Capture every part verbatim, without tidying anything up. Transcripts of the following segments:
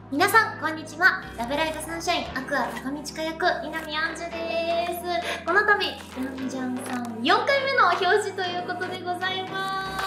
皆さんこんにちは。ラブライブサンシャインアクア高道化役南杏樹です。この度ヤンジャンさんよんかいめの表紙ということでございます。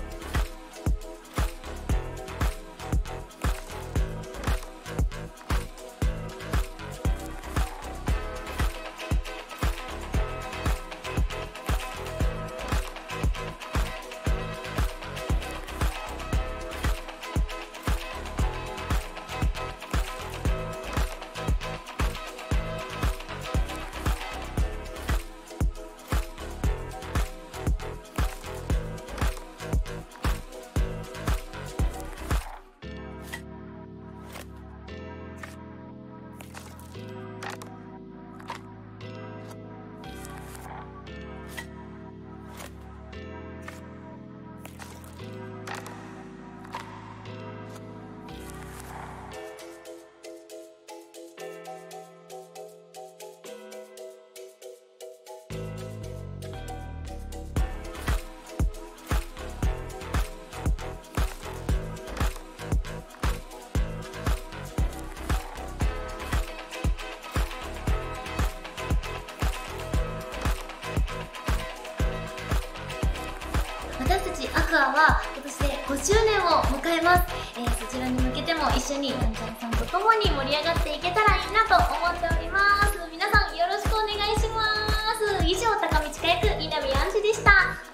私たちアクアは今年でごしゅうねんを迎えます。えー、そちらに向けても一緒にヤンジャンさんと共に盛り上がっていけたらいいなと思っております。皆さんよろしくお願いします。以上、高道化役南杏樹でした。